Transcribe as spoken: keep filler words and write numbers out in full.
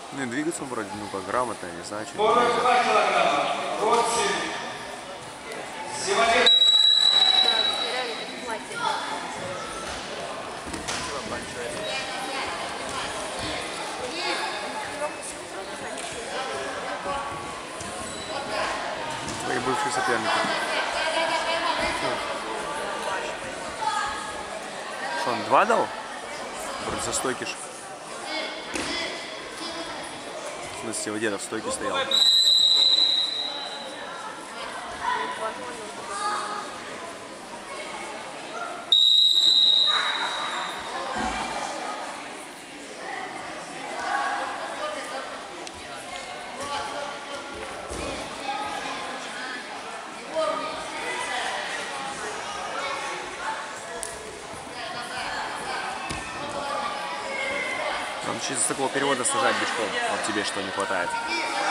Ну и двигаться он вроде, ну, как грамотно, не знаю, что сорок два килограмма. Ротшильд. Симоненко. Твои бывшие соперники. Что, он два дал? Вроде за стойки ж. В смысле, его деда в стойке стоял. Там через такого перевода сажать бычком. Вот тебе что не хватает.